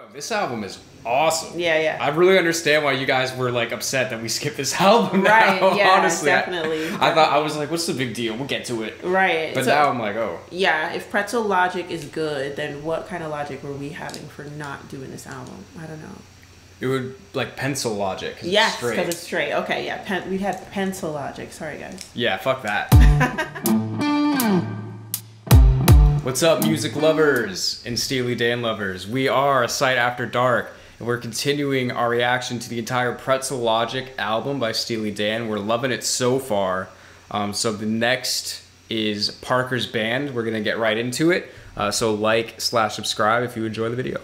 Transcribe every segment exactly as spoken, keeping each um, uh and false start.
This album is awesome. Yeah, yeah. I really understand why you guys were like upset that we skipped this album now. Right, yeah, honestly. definitely, I, definitely. I thought I was like, what's the big deal? We'll get to it. Right. But so, now I'm like, oh. Yeah, if Pretzel Logic is good, then what kind of logic were we having for not doing this album? I don't know. It would like Pencil Logic. Yes, because it's straight. Okay, yeah. Pen we had Pencil Logic. Sorry, guys. Yeah, fuck that. What's up, music lovers and Steely Dan lovers? We are A Sight After Dark, and we're continuing our reaction to the entire Pretzel Logic album by Steely Dan. We're loving it so far. Um, so the next is Parker's Band. We're gonna get right into it. Uh, so like slash subscribe if you enjoy the video.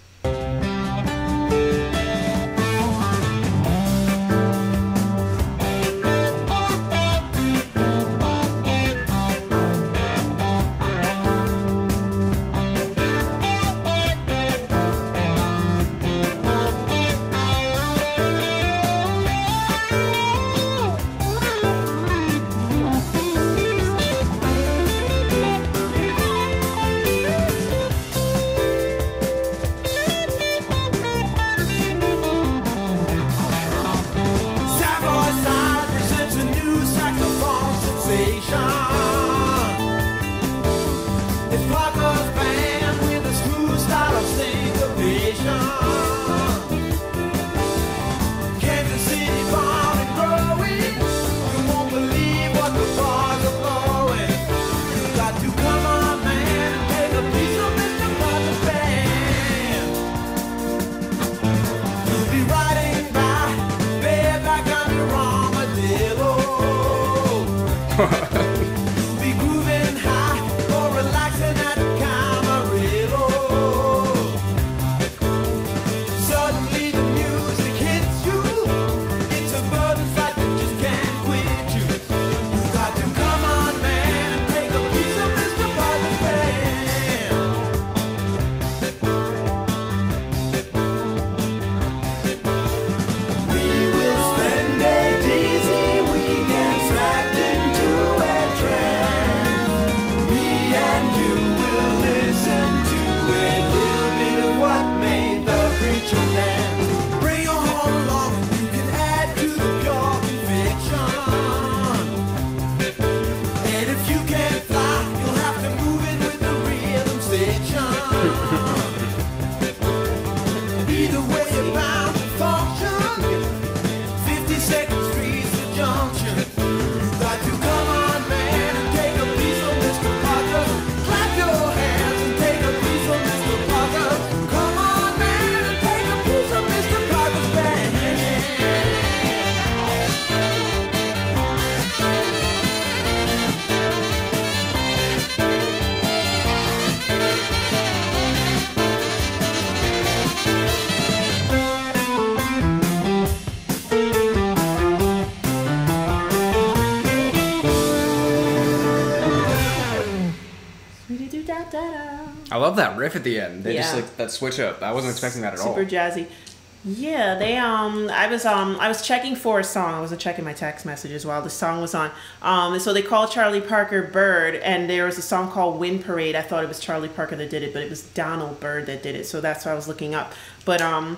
I love that riff at the end. They yeah. just like that switch up. I wasn't expecting that at Super all. Super jazzy. Yeah, they um I was um I was checking for a song. I wasn't checking my text messages while the song was on. Um so they called Charlie Parker Bird, and there was a song called Wind Parade. I thought it was Charlie Parker that did it, but it was Donald Byrd that did it. So that's what I was looking up. But um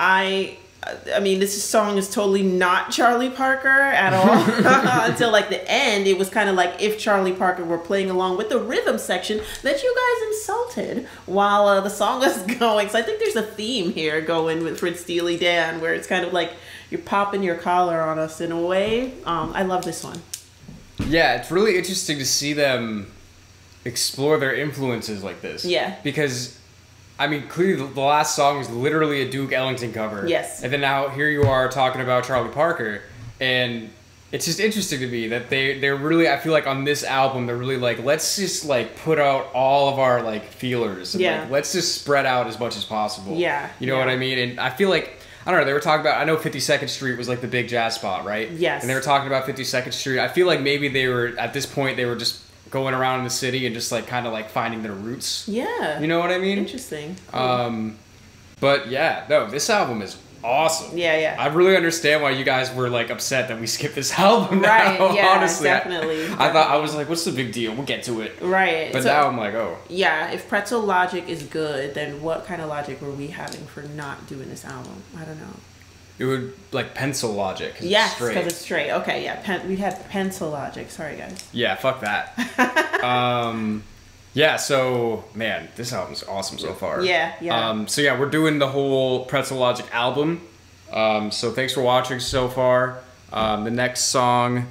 I I mean, this song is totally not Charlie Parker at all. Until like the end, it was kind of like if Charlie Parker were playing along with the rhythm section that you guys insulted while uh, the song was going. So I think there's a theme here going with for Steely Dan, where it's kind of like you're popping your collar on us in a way. Um, I love this one. Yeah, it's really interesting to see them explore their influences like this. Yeah. Because I mean, clearly the last song was literally a Duke Ellington cover. Yes. And then now here you are talking about Charlie Parker. And it's just interesting to me that they, they're really, I feel like on this album, they're really like, let's just like put out all of our like feelers. And yeah. Like, let's just spread out as much as possible. Yeah. You know yeah. what I mean? And I feel like, I don't know, they were talking about, I know fifty-second Street was like the big jazz spot, right? Yes. And they were talking about fifty-second Street. I feel like maybe they were, at this point, they were just going around in the city and just like kind of like finding their roots. Yeah. You know what I mean? Interesting. Um, but yeah, no, this album is awesome. Yeah, yeah. I really understand why you guys were like upset that we skipped this album. Right. Now, yeah. Honestly, definitely, I, definitely. I thought I was like, what's the big deal? We'll get to it. Right. But so, now I'm like, oh. Yeah. If Pretzel Logic is good, then what kind of logic were we having for not doing this album? I don't know. It would like Pencil Logic. Yes, because it's straight. Okay, yeah. Pen, we had Pencil Logic. Sorry, guys. Yeah, fuck that. um, yeah. So, man, this album's awesome so far. Yeah, yeah. Um, so yeah, we're doing the whole Pretzel Logic album. Um, so thanks for watching so far. Um, the next song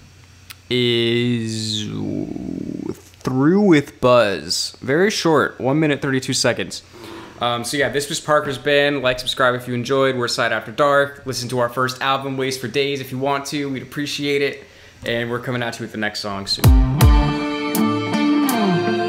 is Through with Buzz. Very short, one minute thirty-two seconds. Um, so yeah, this was Parker's Band. Like, subscribe if you enjoyed. We're S A D After Dark. Listen to our first album, Waste for Days, if you want to. We'd appreciate it. And we're coming at you with the next song soon.